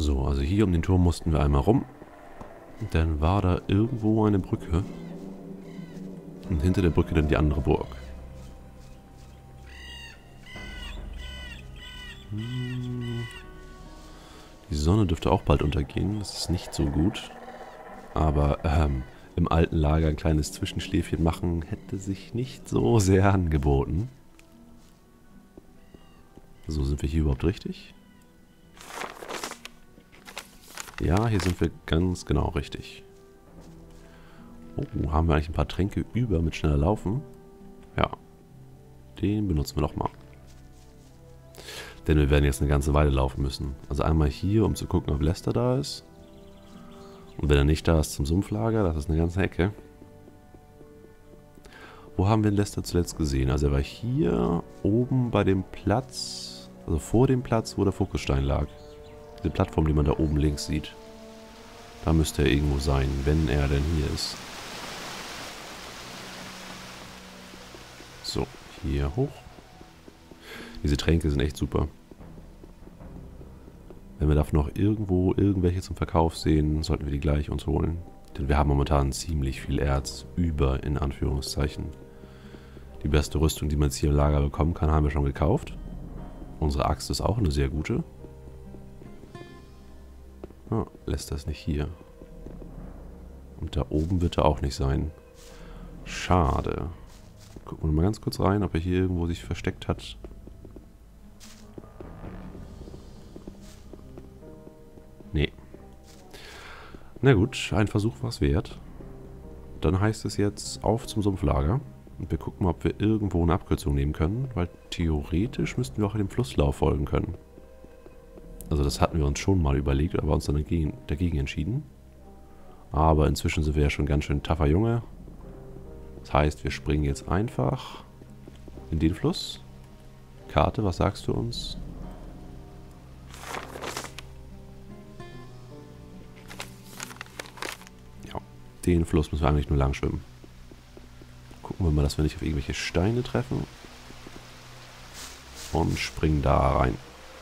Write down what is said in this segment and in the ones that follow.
So, also hier um den Turm mussten wir einmal rum. Dann war da irgendwo eine Brücke. Und hinter der Brücke dann die andere Burg. Die Sonne dürfte auch bald untergehen. Das ist nicht so gut. Aber im alten Lager ein kleines Zwischenschläfchen machen hätte sich nicht so sehr angeboten. So, sind wir hier überhaupt richtig? Ja, hier sind wir ganz genau richtig. Oh, haben wir eigentlich ein paar Tränke über mit schneller Laufen? Ja. Den benutzen wir nochmal. Denn wir werden jetzt eine ganze Weile laufen müssen. Also einmal hier, um zu gucken, ob Lester da ist. Und wenn er nicht da ist, zum Sumpflager. Das ist eine ganze Ecke. Wo haben wir Lester zuletzt gesehen? Also er war hier oben bei dem Platz, also vor dem Platz, wo der Fokusstein lag. Diese Plattform, die man da oben links sieht. Da müsste er irgendwo sein, wenn er denn hier ist. So, hier hoch. Diese Tränke sind echt super. Wenn wir davon noch irgendwo irgendwelche zum Verkauf sehen, sollten wir die gleich uns holen. Denn wir haben momentan ziemlich viel Erz über, in Anführungszeichen. Die beste Rüstung, die man jetzt hier im Lager bekommen kann, haben wir schon gekauft. Unsere Axt ist auch eine sehr gute. Ah, Lester ist nicht hier. Und da oben wird er auch nicht sein. Schade. Gucken wir mal ganz kurz rein, ob er hier irgendwo sich versteckt hat. Nee. Na gut, ein Versuch war es wert. Dann heißt es jetzt auf zum Sumpflager. Und wir gucken mal, ob wir irgendwo eine Abkürzung nehmen können. Weil theoretisch müssten wir auch dem Flusslauf folgen können. Also das hatten wir uns schon mal überlegt, aber uns dann dagegen entschieden. Aber inzwischen sind wir ja schon ganz schön tougher Junge. Das heißt, wir springen jetzt einfach in den Fluss. Karte, was sagst du uns? Ja, den Fluss müssen wir eigentlich nur lang schwimmen. Gucken wir mal, dass wir nicht auf irgendwelche Steine treffen. Und springen da rein.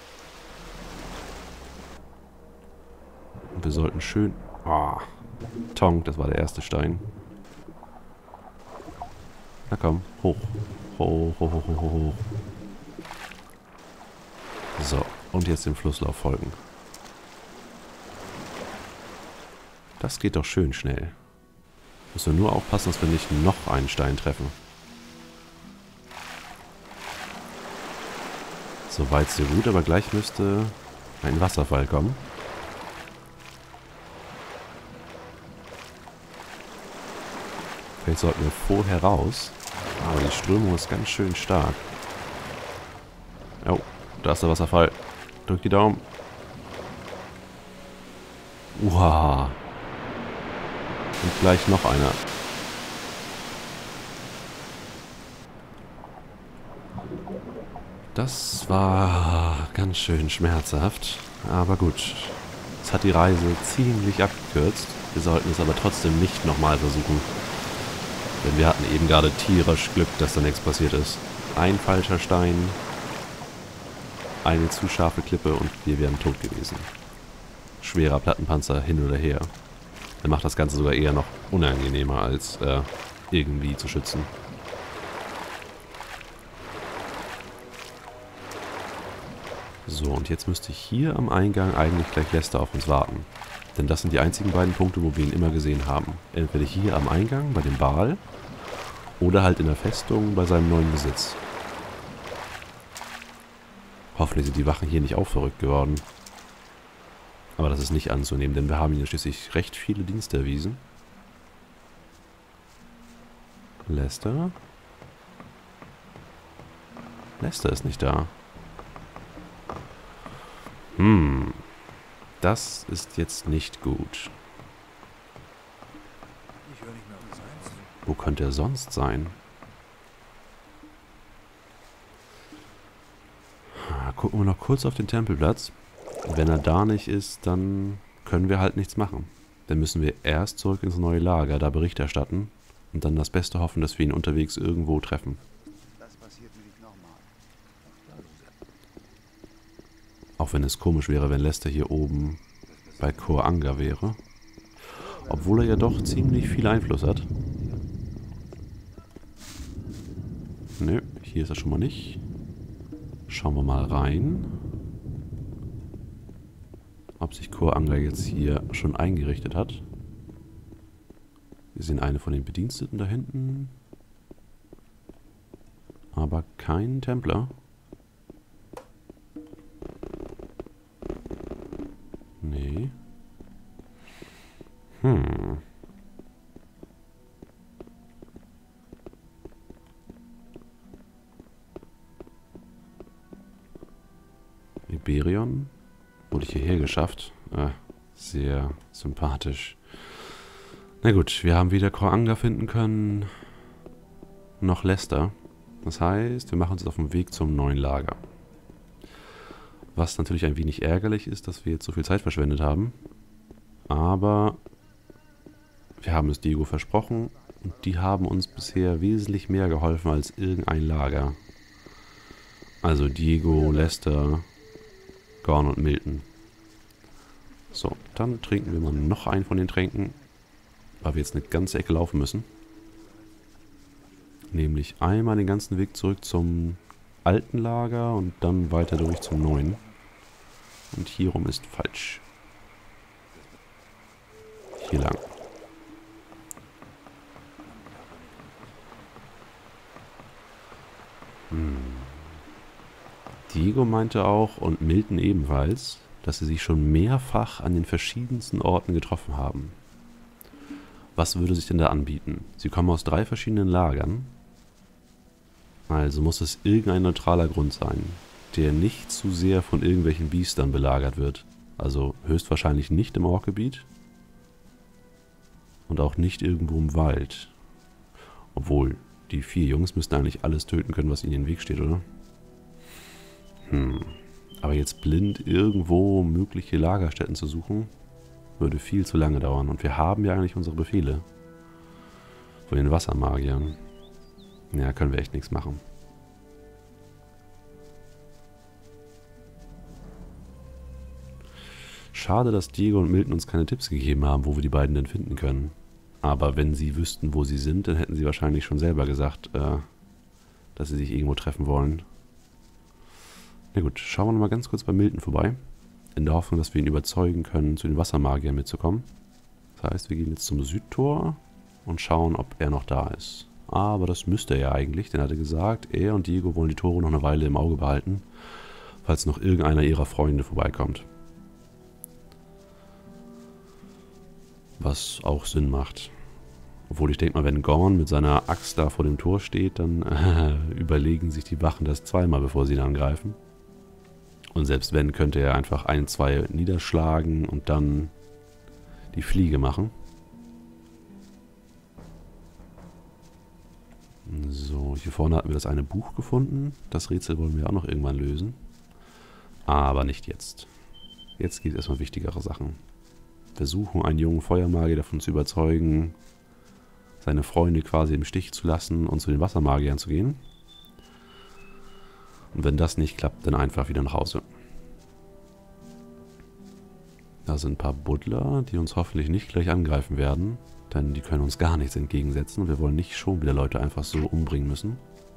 Und wir sollten schön... Ah, Tonk, das war der erste Stein. Na komm, hoch. Hoch, hoch, hoch, hoch, hoch. So, und jetzt dem Flusslauf folgen. Das geht doch schön schnell. Müssen wir nur aufpassen, dass wir nicht noch einen Stein treffen. Soweit so gut, aber gleich müsste ein Wasserfall kommen. Vielleicht sollten wir vorher raus. Aber die Strömung ist ganz schön stark. Oh, da ist der Wasserfall. Drück die Daumen. Uha. Und gleich noch einer. Das war ganz schön schmerzhaft. Aber gut. Es hat die Reise ziemlich abgekürzt. Wir sollten es aber trotzdem nicht nochmal versuchen. Denn wir hatten eben gerade tierisch Glück, dass da nichts passiert ist. Ein falscher Stein, eine zu scharfe Klippe und wir wären tot gewesen. Schwerer Plattenpanzer hin oder her. Der macht das Ganze sogar eher noch unangenehmer, als irgendwie zu schützen. So, und jetzt müsste hier am Eingang eigentlich gleich Lester auf uns warten. Denn das sind die einzigen beiden Punkte, wo wir ihn immer gesehen haben. Entweder hier am Eingang bei dem Baal oder halt in der Festung bei seinem neuen Besitz. Hoffentlich sind die Wachen hier nicht auch verrückt geworden. Aber das ist nicht anzunehmen, denn wir haben ihnen schließlich recht viele Dienste erwiesen. Lester? Lester ist nicht da. Das ist jetzt nicht gut. Wo könnte er sonst sein? Gucken wir noch kurz auf den Tempelplatz. Wenn er da nicht ist, dann können wir halt nichts machen. Dann müssen wir erst zurück ins neue Lager, da Bericht erstatten und dann das Beste hoffen, dass wir ihn unterwegs irgendwo treffen. Auch wenn es komisch wäre, wenn Lester hier oben bei Khor Anga wäre. Obwohl er ja doch ziemlich viel Einfluss hat. Nö, hier ist er schon mal nicht. Schauen wir mal rein. Ob sich Khor Anga jetzt hier schon eingerichtet hat. Wir sehen eine von den Bediensteten da hinten. Aber kein Templer. Nee. Iberion wurde ich hierher geschafft. Sehr sympathisch. Na gut, wir haben weder Khor Anga finden können, noch Lester. Das heißt, wir machen uns auf den Weg zum neuen Lager. Was natürlich ein wenig ärgerlich ist, dass wir jetzt so viel Zeit verschwendet haben. Aber wir haben es Diego versprochen und die haben uns bisher wesentlich mehr geholfen als irgendein Lager. Also Diego, Lester, Gorn und Milton. So, dann trinken wir mal noch einen von den Tränken, weil wir jetzt eine ganze Ecke laufen müssen. Nämlich einmal den ganzen Weg zurück zum alten Lager und dann weiter durch zum neuen. Und hierum ist falsch. Hier lang. Diego meinte auch, und Milton ebenfalls, dass sie sich schon mehrfach an den verschiedensten Orten getroffen haben. Was würde sich denn da anbieten? Sie kommen aus 3 verschiedenen Lagern. Also muss es irgendein neutraler Grund sein, der nicht zu sehr von irgendwelchen Biestern belagert wird. Also höchstwahrscheinlich nicht im Orkgebiet. Und auch nicht irgendwo im Wald. Obwohl, die 4 Jungs müssten eigentlich alles töten können, was ihnen in den Weg steht, oder? Aber jetzt blind irgendwo mögliche Lagerstätten zu suchen, würde viel zu lange dauern. Und wir haben ja eigentlich unsere Befehle. Von den Wassermagiern. Ja, können wir echt nichts machen. Schade, dass Diego und Milton uns keine Tipps gegeben haben, wo wir die beiden denn finden können. Aber wenn sie wüssten, wo sie sind, dann hätten sie wahrscheinlich schon selber gesagt, dass sie sich irgendwo treffen wollen. Na gut, schauen wir noch mal ganz kurz bei Milton vorbei. In der Hoffnung, dass wir ihn überzeugen können, zu den Wassermagiern mitzukommen. Das heißt, wir gehen jetzt zum Südtor und schauen, ob er noch da ist. Aber das müsste er ja eigentlich, denn er hatte gesagt, er und Diego wollen die Tore noch eine Weile im Auge behalten, falls noch irgendeiner ihrer Freunde vorbeikommt. Was auch Sinn macht. Obwohl ich denke mal, wenn Gorn mit seiner Axt da vor dem Tor steht, dann überlegen sich die Wachen das zweimal, bevor sie ihn angreifen. Und selbst wenn, könnte er einfach 1, 2 niederschlagen und dann die Fliege machen. So, hier vorne hatten wir das eine Buch gefunden. Das Rätsel wollen wir auch noch irgendwann lösen. Aber nicht jetzt. Jetzt geht es erstmal um wichtigere Sachen. Versuchen, einen jungen Feuermagier davon zu überzeugen, seine Freunde quasi im Stich zu lassen und zu den Wassermagiern zu gehen. Und wenn das nicht klappt, dann einfach wieder nach Hause. Da sind ein paar Buddler, die uns hoffentlich nicht gleich angreifen werden, denn die können uns gar nichts entgegensetzen und wir wollen nicht schon wieder Leute einfach so umbringen müssen.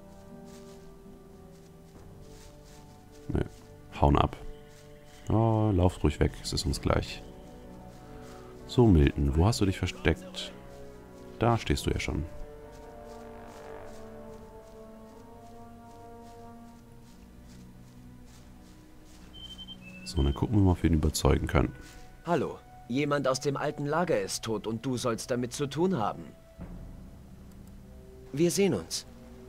Nö, hauen ab. Oh, lauft ruhig weg, es ist uns gleich. So, Milton, wo hast du dich versteckt? Da stehst du ja schon. So, dann gucken wir mal, ob wir ihn überzeugen können. Hallo, jemand aus dem alten Lager ist tot und du sollst damit zu tun haben. Wir sehen uns.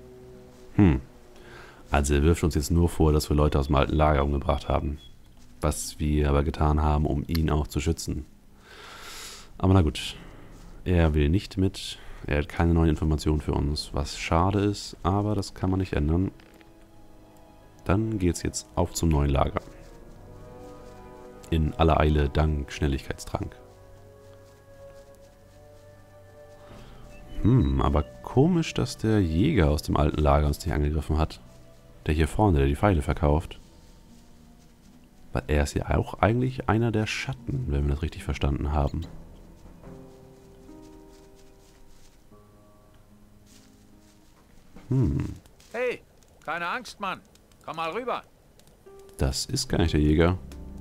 Also er wirft uns jetzt nur vor, dass wir Leute aus dem alten Lager umgebracht haben. Was wir aber getan haben, um ihn auch zu schützen. Aber na gut, er will nicht mit, er hat keine neuen Informationen für uns, was schade ist, aber das kann man nicht ändern. Dann geht's jetzt auf zum neuen Lager. In aller Eile dank Schnelligkeitstrank. Aber komisch, dass der Jäger aus dem alten Lager uns nicht angegriffen hat. Der hier vorne, der die Pfeile verkauft. Weil er ist ja auch eigentlich einer der Schatten, wenn wir das richtig verstanden haben. Hey, keine Angst, Mann. Komm mal rüber. Das ist gar nicht der Jäger.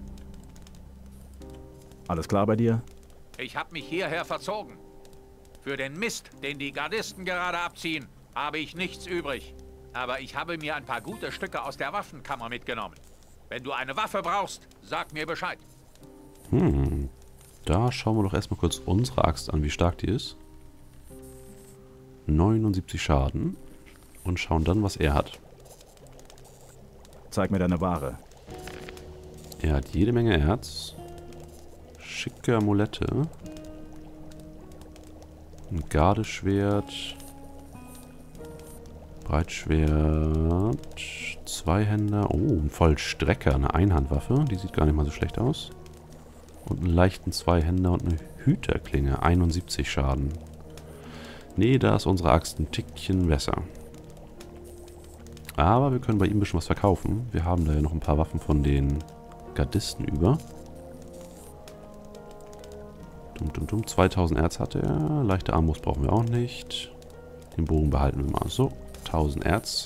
Alles klar bei dir? Ich habe mich hierher verzogen. Für den Mist, den die Gardisten gerade abziehen, habe ich nichts übrig. Aber ich habe mir ein paar gute Stücke aus der Waffenkammer mitgenommen. Wenn du eine Waffe brauchst, sag mir Bescheid. Da schauen wir doch erstmal kurz unsere Axt an, wie stark die ist. 79 Schaden. Und schauen dann, was er hat. Zeig mir deine Ware. Er hat jede Menge Erz. Schicke Amulette. Ein Gardeschwert. Breitschwert. Zweihänder. Oh, ein Vollstrecker. Eine Einhandwaffe. Die sieht gar nicht mal so schlecht aus. Und einen leichten Zweihänder und eine Hüterklinge. 71 Schaden. Nee, da ist unsere Axt ein Tickchen besser. Aber wir können bei ihm ein bisschen was verkaufen. Wir haben da ja noch ein paar Waffen von den Gardisten über. 2000 Erz hat er. Leichte Armbrust brauchen wir auch nicht. Den Bogen behalten wir mal. So, 1000 Erz.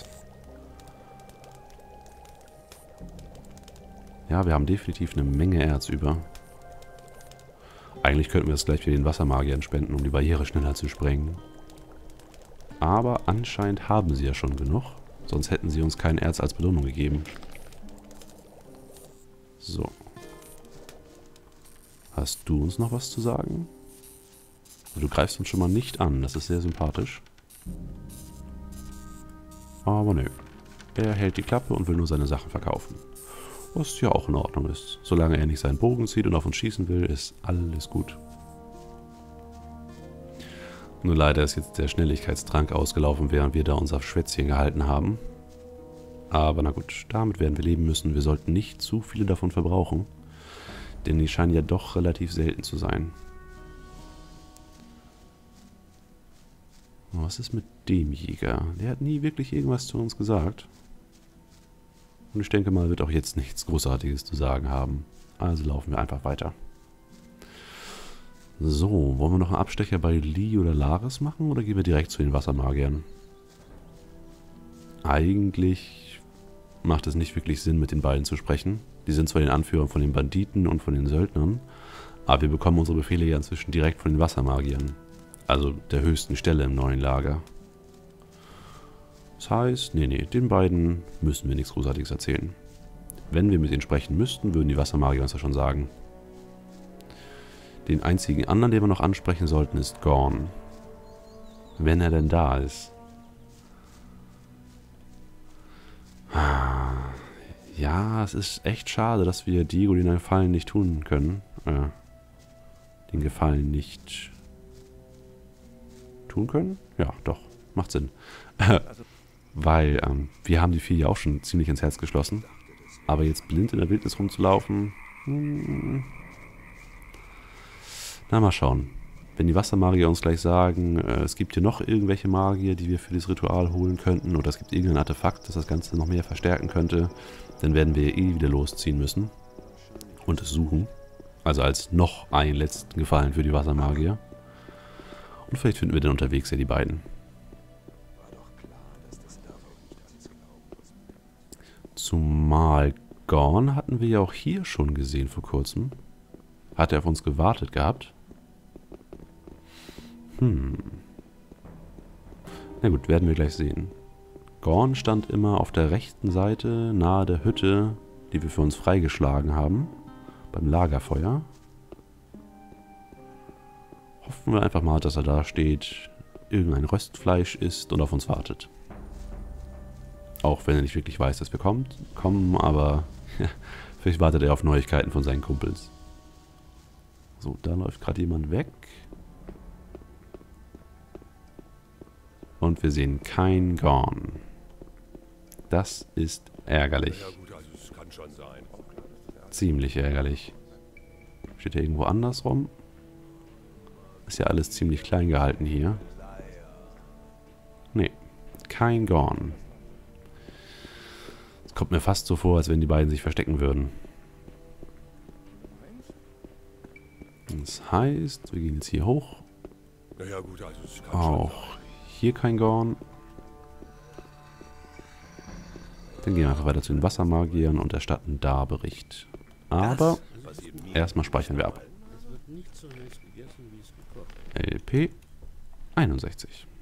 Ja, wir haben definitiv eine Menge Erz über. Eigentlich könnten wir das gleich für den Wassermagiern spenden, um die Barriere schneller zu sprengen. Aber anscheinend haben sie ja schon genug. Sonst hätten sie uns kein Erz als Belohnung gegeben. So. Hast du uns noch was zu sagen? Du greifst uns schon mal nicht an. Das ist sehr sympathisch. Aber nö. Er hält die Klappe und will nur seine Sachen verkaufen. Was ja auch in Ordnung ist. Solange er nicht seinen Bogen zieht und auf uns schießen will, ist alles gut. Nur leider ist jetzt der Schnelligkeitstrank ausgelaufen, während wir da unser Schwätzchen gehalten haben. Aber na gut, damit werden wir leben müssen. Wir sollten nicht zu viele davon verbrauchen. Denn die scheinen ja doch relativ selten zu sein. Was ist mit dem Jäger? Der hat nie wirklich irgendwas zu uns gesagt. Und ich denke mal, wird auch jetzt nichts Großartiges zu sagen haben. Also laufen wir einfach weiter. So, wollen wir noch einen Abstecher bei Lee oder Laris machen oder gehen wir direkt zu den Wassermagiern? Eigentlich macht es nicht wirklich Sinn, mit den beiden zu sprechen. Die sind zwar den Anführern von den Banditen und von den Söldnern, aber wir bekommen unsere Befehle ja inzwischen direkt von den Wassermagiern. Also der höchsten Stelle im neuen Lager. Das heißt, nee, den beiden müssen wir nichts Großartiges erzählen. Wenn wir mit ihnen sprechen müssten, würden die Wassermagier uns ja schon sagen. Den einzigen anderen, den wir noch ansprechen sollten, ist Gorn. Wenn er denn da ist. Ja, es ist echt schade, dass wir Diego den Gefallen nicht tun können. Den Gefallen nicht tun können? Ja, doch. Macht Sinn. Weil wir haben die vier ja auch schon ziemlich ins Herz geschlossen. Aber jetzt blind in der Wildnis rumzulaufen... Na, mal schauen. Wenn die Wassermagier uns gleich sagen, es gibt hier noch irgendwelche Magier, die wir für dieses Ritual holen könnten, oder es gibt irgendein Artefakt, das das Ganze noch mehr verstärken könnte, dann werden wir eh wieder losziehen müssen und es suchen. Also als noch einen letzten Gefallen für die Wassermagier. Und vielleicht finden wir dann unterwegs ja die beiden. Zumal Gorn hatten wir ja auch hier schon gesehen vor kurzem. Hat er auf uns gewartet gehabt? Na gut, werden wir gleich sehen. Gorn stand immer auf der rechten Seite, nahe der Hütte, die wir für uns freigeschlagen haben, beim Lagerfeuer. Hoffen wir einfach mal, dass er da steht, irgendein Röstfleisch isst und auf uns wartet. Auch wenn er nicht wirklich weiß, dass wir kommen, aber vielleicht wartet er auf Neuigkeiten von seinen Kumpels. So, da läuft gerade jemand weg. Und wir sehen kein Gorn. Das ist ärgerlich. Ziemlich ärgerlich. Steht er irgendwo anders rum? Ist ja alles ziemlich klein gehalten hier. Nee, kein Gorn. Es kommt mir fast so vor, als wenn die beiden sich verstecken würden. Das heißt, wir gehen jetzt hier hoch. Naja, gut, also es kann Auch hier kein Gorn. Dann gehen wir einfach weiter zu den Wassermagiern und erstatten da Bericht. Aber erstmal speichern wir ab. LP 61.